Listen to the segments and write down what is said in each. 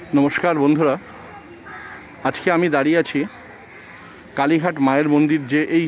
নমস্কার বন্ধুরা, আজকে আমি দাঁড়িয়ে আছি কালীঘাট মায়ের মন্দির, যে এই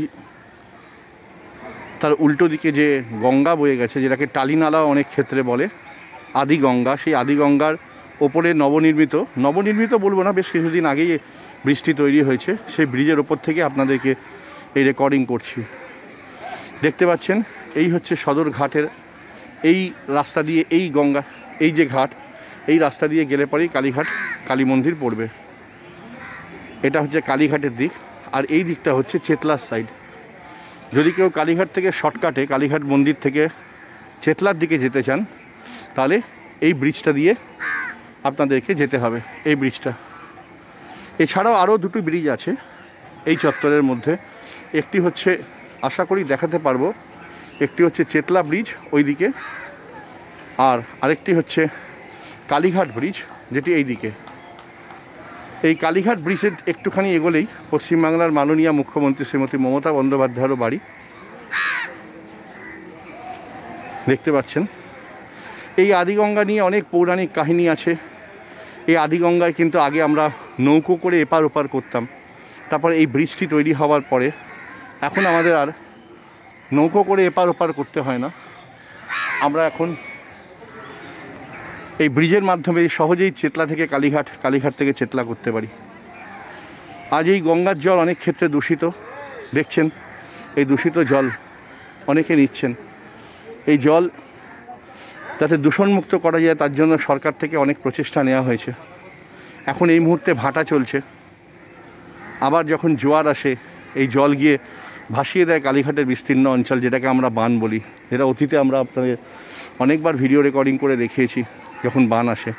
তার উল্টো দিকে যে গঙ্গা বয়ে গেছে, যেটাকে টালিনালা অনেক ক্ষেত্রে বলে, আদি গঙ্গা। সেই আদি গঙ্গার ওপরে নবনির্মিত বলবো না, বেশ কিছুদিন আগেই ব্রিজটি তৈরি হয়েছে। সেই ব্রিজের ওপর থেকে আপনাদেরকে এই রেকর্ডিং করছি। দেখতে পাচ্ছেন, এই হচ্ছে সদর ঘাটের এই রাস্তা দিয়ে, এই গঙ্গা, এই যে ঘাট, এই রাস্তা দিয়ে গেলে পরেই কালীঘাট কালী মন্দির পড়বে। এটা হচ্ছে কালীঘাটের দিক, আর এই দিকটা হচ্ছে চেতলার সাইড। যদি কেউ কালীঘাট থেকে শর্টকাটে কালীঘাট মন্দির থেকে চেতলার দিকে যেতে চান, তাহলে এই ব্রিজটা দিয়ে আপনাদেরকে যেতে হবে, এই ব্রিজটা। এছাড়াও আরও দুটো ব্রিজ আছে এই চত্বরের মধ্যে। একটি হচ্ছে, আশা করি দেখাতে পারবো, একটি হচ্ছে চেতলা ব্রিজ ওই দিকে, আর আরেকটি হচ্ছে কালীঘাট ব্রিজ, যেটি এই দিকে। এই কালীঘাট ব্রিজের একটুখানি এগোলেই পশ্চিমবাংলার মাননীয় মুখ্যমন্ত্রী শ্রীমতী মমতা বন্দ্যোপাধ্যায়েরও বাড়ি। দেখতে পাচ্ছেন, এই আদিগঙ্গা নিয়ে অনেক পৌরাণিক কাহিনী আছে। এই আদিগঙ্গায় কিন্তু আগে আমরা নৌকো করে এপার ওপার করতাম। তারপর এই ব্রিজটি তৈরি হওয়ার পরে এখন আমাদের আর নৌকো করে এপার ওপার করতে হয় না। আমরা এখন এই ব্রিজের মাধ্যমে সহজেই চেতলা থেকে কালীঘাট, কালীঘাট থেকে চেতলা করতে পারি। আজ এই গঙ্গার জল অনেক ক্ষেত্রে দূষিত, দেখছেন এই দূষিত জল অনেকে নিচ্ছেন। এই জল যাতে দূষণমুক্ত করা যায়, তার জন্য সরকার থেকে অনেক প্রচেষ্টা নেওয়া হয়েছে। এখন এই মুহূর্তে ভাটা চলছে। আবার যখন জোয়ার আসে, এই জল গিয়ে ভাসিয়ে দেয় কালীঘাটের বিস্তীর্ণ অঞ্চল, যেটাকে আমরা বান বলি। যেটা অতীতে আমরা আপনাদের অনেকবার ভিডিও রেকর্ডিং করে দেখিয়েছি। যখন বান আসে,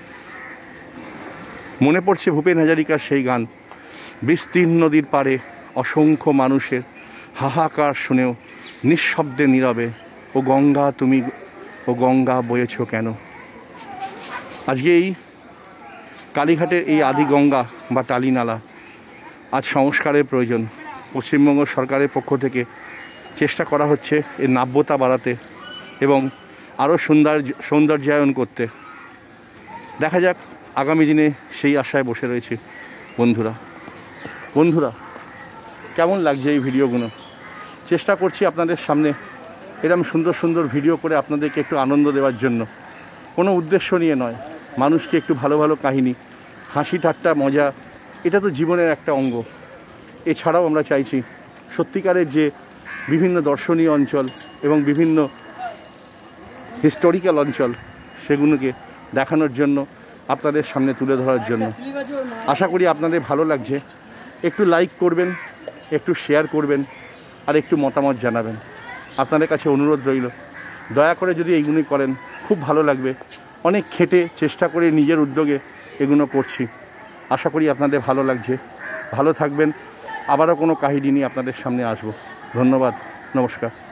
মনে পড়ছে ভূপেন হাজারিকার সেই গান, বিস্তীর্ণ নদীর পাড়ে অসংখ্য মানুষের হাহাকার শুনেও নিঃশব্দে নীরবে, ও গঙ্গা তুমি, ও গঙ্গা বয়েছ কেন। আজকে এই কালীঘাটের এই আদি গঙ্গা বা টালিনালা আজ সংস্কারের প্রয়োজন। পশ্চিমবঙ্গ সরকারের পক্ষ থেকে চেষ্টা করা হচ্ছে এর নাব্যতা বাড়াতে এবং আরও সৌন্দর্যায়ন করতে। দেখা যাক, আগামী দিনে সেই আশায় বসে রয়েছে। বন্ধুরা কেমন লাগছে এই ভিডিওগুলো? চেষ্টা করছি আপনাদের সামনে এরকম সুন্দর সুন্দর ভিডিও করে আপনাদেরকে একটু আনন্দ দেওয়ার জন্য। কোনো উদ্দেশ্য নিয়ে নয়, মানুষকে একটু ভালো ভালো কাহিনী, হাসি ঠাট্টা, মজা, এটা তো জীবনের একটা অঙ্গ। এছাড়াও আমরা চাইছি সত্যিকারের যে বিভিন্ন দর্শনীয় অঞ্চল এবং বিভিন্ন হিস্টোরিক্যাল অঞ্চল, সেগুলোকে দেখানোর জন্য, আপনাদের সামনে তুলে ধরার জন্য। আশা করি আপনাদের ভালো লাগছে। একটু লাইক করবেন, একটু শেয়ার করবেন, আর একটু মতামত জানাবেন। আপনাদের কাছে অনুরোধ রইল, দয়া করে যদি এইগুলি করেন খুব ভালো লাগবে। অনেক খেটে চেষ্টা করে নিজের উদ্যোগে এগুলো করছি। আশা করি আপনাদের ভালো লাগছে। ভালো থাকবেন। আবারও কোনো কাহিনী নিয়ে আপনাদের সামনে আসব। ধন্যবাদ, নমস্কার।